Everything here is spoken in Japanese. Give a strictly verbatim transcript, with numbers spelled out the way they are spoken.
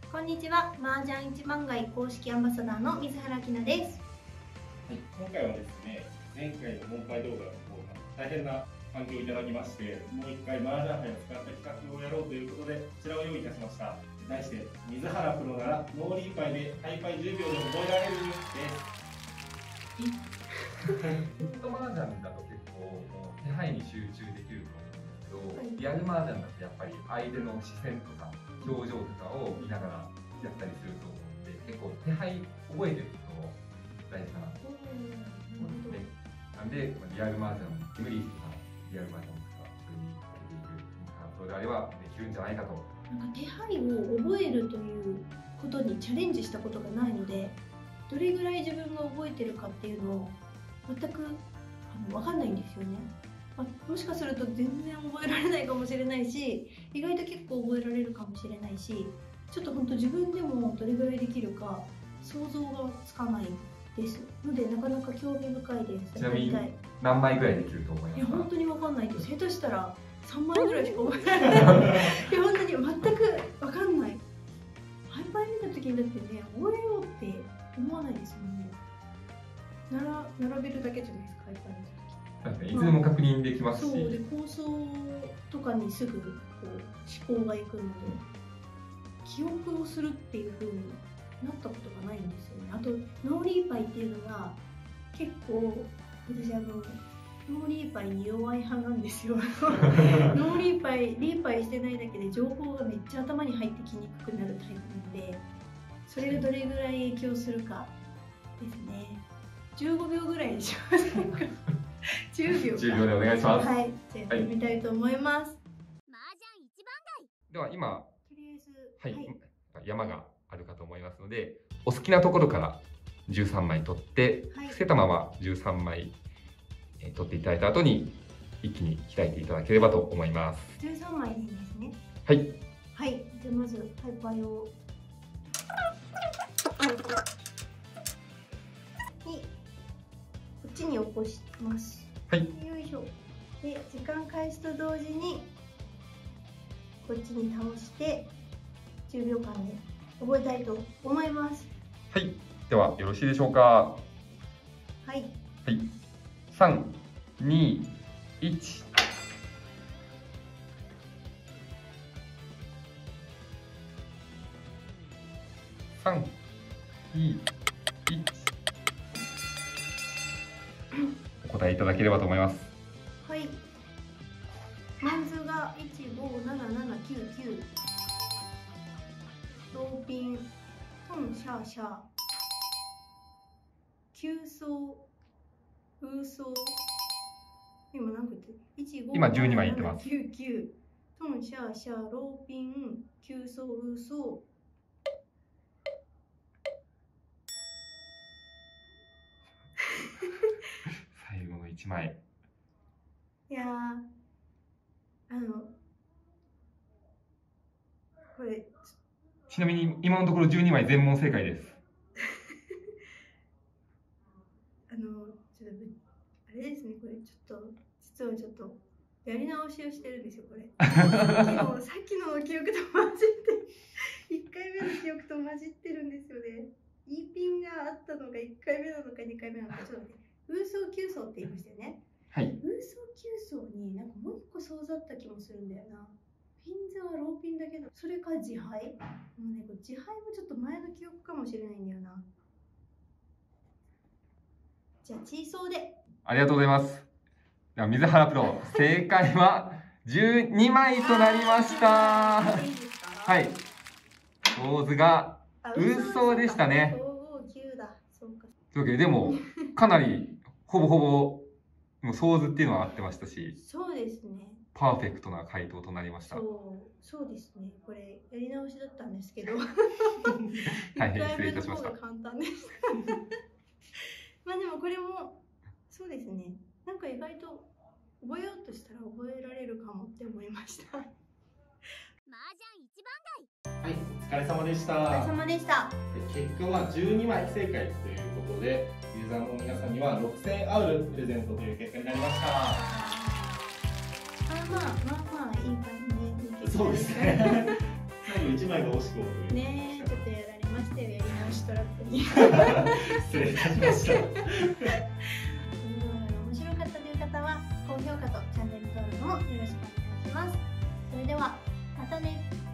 こんにちは、麻雀一番街公式アンバサダーの水原希奈です。 はい、今回はですね、前回の問題動画の方が大変な反響をいただきまして、もう一回麻雀牌を使った企画をやろうということで、こちらを用意いたしました。題して、水原プロならノーリーパイでハイパイじゅうびょうで覚えられるです。 ネット麻雀だと結構もう手配に集中できると思うんですけど、リアル麻雀だとやっぱり相手の視線とか表情とかを見ながらやったりすると思うので、結構手配覚えてることも大事かなと思って、なんでリアル麻雀無理してリアル麻雀とか普通にやっていくプロであればできるんじゃないかと。 なんか手配を覚えるということにチャレンジしたことがないので、どれぐらい自分が覚えてるかっていうのを全くあの分かんないんですよね。まあ、もしかすると全然覚えられないかもしれないし、意外と結構覚えられるかもしれないし、ちょっと本当自分でもどれぐらいできるか想像がつかないですので、なかなか興味深いです。 ちなみに何枚ぐらいできると思いますか？ いや本当に分かんないです。下手したらさんまいぐらいしか覚えられないいや本当に全く分かんない。ハイパイ見た時にだってね、覚えようって思わないですもんね。なら並べるだけじゃないですか、ハイパイ見た時。 確かにいつでも確認できますし、 そうで構想とかにすぐこう思考がいくので、記憶をするっていう風になったことがないんですよね。あとノーリーパイっていうのが結構私あのノーリーパイに弱い派なんですよノーリーパイリーパイしてないだけで情報がめっちゃ頭に入ってきにくくなるタイプなので、それがどれぐらい影響するかですね。じゅうごびょうぐらいにしませんかじゅうびょうか。 じゅうびょうでお願いします。 はい、じゃあやってみたいと思います。 では今とりあえず、 はい、 はい、 山があるかと思いますので、お好きなところからじゅうさんまい取って、 はい、 伏せたままじゅうさんまい取っていただいた後に一気に開いていただければと思います。 じゅうさんまいでいいんですね。 はい。 はい、じゃあまずハイパイを。にこっちに起こします。 はい。 よいしょ。で、時間開始と同時にこっちに倒してじゅうびょうかんで覚えたいと思います。 はい。ではよろしいでしょうか。 はい。 はい。さん、に、いち。さん、に、いち。お答えいただければと思います。 はい。マンズがいちごななななきゅうきゅう。ローピン、トンシャーシャー。急走、風走。今何個言ってる？いちご今じゅうにまいいってます。 きゅうきゅう。トンシャーシャー、ローピン、急走、風走。 最後のいちまい。 いやー、あのこれちなみに今のところじゅうにまい全問正解ですあのちょっとあれですね、これちょっと実はちょっとやり直しをしてるんですよ、これさっきのさっきの記憶と混じっていっかいめの記憶と混じってるんですよね。 E ピンがあったのがいっかいめなのかにかいめなのか、ちょっと待って、風走急走って言いましたよね。 はい。 風走急走になんかもう一個想像あった気もするんだよな。ピンズはローピンだけど、それか自敗。もうね、これ自敗もちょっと前の記憶かもしれないんだよな。じゃあチーソーで。 ありがとうございます。では水原プロ、正解はじゅうにまいとなりました。はい。構図が嘘でしたね。 ごごきゅうだ。そうか。 というわけで、でもかなりほぼほぼもう想像っていうのは合ってましたし、 そうですね。 パーフェクトな回答となりました。 そう、そうですね。これやり直しだったんですけど、 大変失礼いたしました。 いっかいめの方が簡単でした。まあでもこれもそうですね。なんか意外と覚えようとしたら覚えられるかもって思いました。麻雀一番街。はい、お疲れ様でした。 お疲れ様でした。 結果はじゅうにまい正解ということで、ユーザーの皆さんにはろくせんえんアウルプレゼントという結果になりました。 まあまあまあまあいい感じで。 そうですね。最後のいちまいが惜しくもねえ、ちょっとやられましたよ、やり直しトラップに。 失礼いたしました。 面白かったという方は高評価とチャンネル登録もよろしくお願いします。それではまたね。